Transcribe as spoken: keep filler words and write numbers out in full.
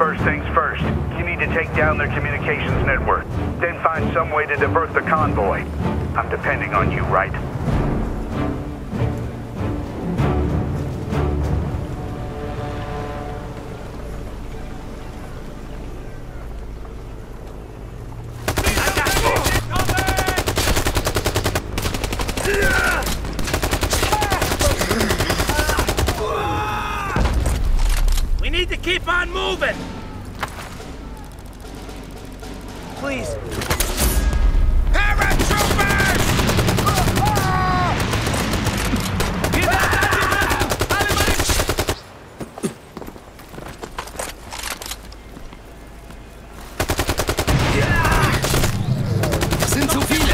First things first, you need to take down their communications network. Then find some way to divert the convoy. I'm depending on you, right? We need to keep on moving! Please. Paratroopers! Sind zu viele!